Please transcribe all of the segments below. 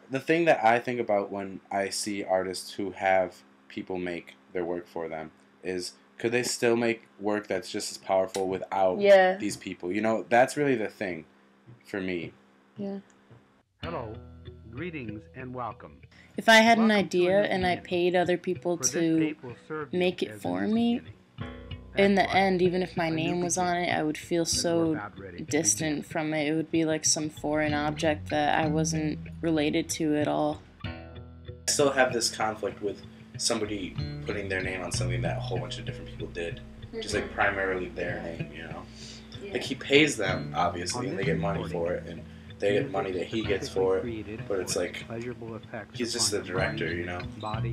the thing that I think about when I see artists who have people make their work for them is, could they still make work that's just as powerful without these people? You know, that's really the thing for me. Yeah. Hello, greetings and welcome. If I had an idea and I paid other people to make it for me, in the end, even if my name was on it, I would feel so distant from it. It would be like some foreign object that I wasn't related to at all. I still have this conflict with somebody putting their name on something that a whole bunch of different people did. Just like primarily their name, you know? Like he pays them, obviously, and they get money for it, and they get money that he gets for it, but it's like, he's just the director, you know?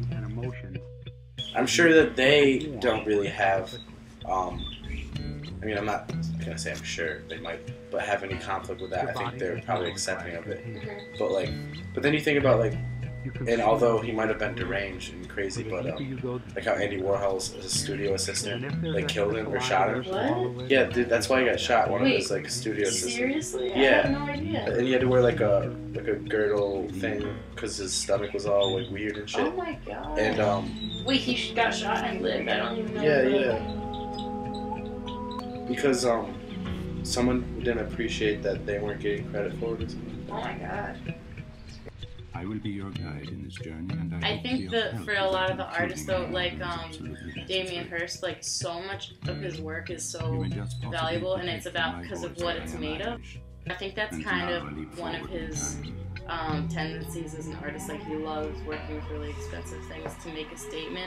I'm sure that they don't really have, I mean, I'm not gonna say I'm sure they might, but have any conflict with that. I think they're probably accepting of it. But then you think about, like, and although he might have been deranged and crazy, but like how Andy Warhol's studio assistant, like, killed him or shot him. What? Yeah, dude, that's why he got shot. One of his like studio assistants. Seriously? I Yeah. had no idea. And he had to wear like a girdle thing because his stomach was all like weird and shit. Oh my god. And Wait, he got shot and lived? I don't even know. yeah. Because someone didn't appreciate that they weren't getting credit for it or something. Oh my god. I will be your guide in this journey, and I think that for a lot of the artists, though, like Damien Hirst, like so much of his work is so valuable, and it's about because of what it's made of. I think that's kind of one of his tendencies as an artist. Like, he loves working with really expensive things to make a statement.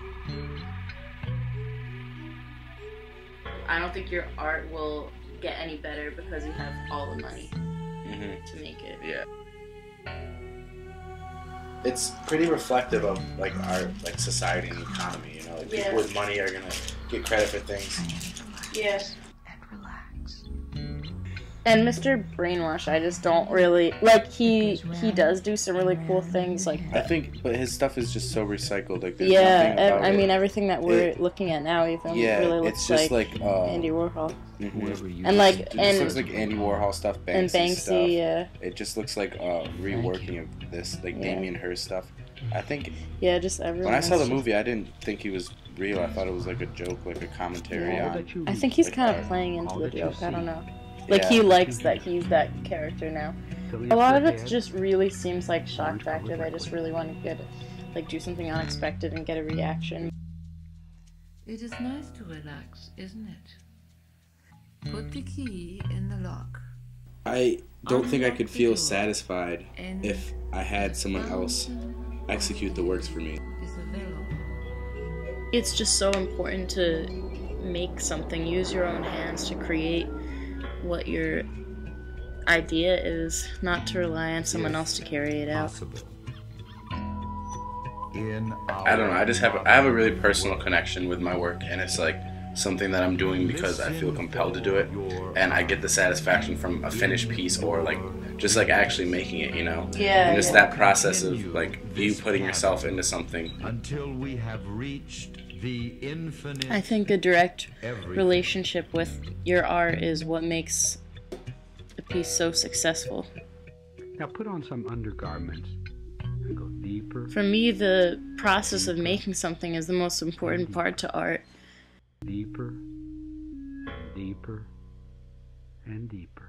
I don't think your art will get any better because you have all the money to make it. Yeah. It's pretty reflective of like our like society and economy, you know. Like people with money are gonna get credit for things. Yes. And relax. And Mr. Brainwash, I just don't really like. He does do some really cool things, like I think, but his stuff is just so recycled. Like there's nothing about I mean it. everything that we're looking at now even really looks it's just like Andy Warhol. And like it just looks like Andy Warhol stuff, Banksy, and Banksy, stuff. yeah. It just looks like reworking of this, like Damien Hirst stuff. I think. Yeah, just everyone. When I saw the movie, I didn't think he was real. I thought it was like a joke, like a commentary on. I think he's like, kind of art. playing into the joke. I don't know. Like he likes that he's that character now. A lot of it just really seems like shock factor. They just really want to get, like, do something unexpected and get a reaction. It is nice to relax, isn't it? Put the key in the lock. I don't think I could feel satisfied if I had someone else execute the works for me. It's just so important to make something, use your own hands to create what your idea is, not to rely on someone else to carry it out. I don't know, I have a really personal connection with my work, and it's like something that I'm doing because I feel compelled to do it, and I get the satisfaction from a finished piece or like just like actually making it, you know? Yeah. And just that process of like you putting yourself into something. Until we have reached the infinite. I think a direct relationship with your art is what makes a piece so successful. Now put on some undergarments and go deeper. For me, the process of making something is the most important part to art. Deeper, deeper, and deeper.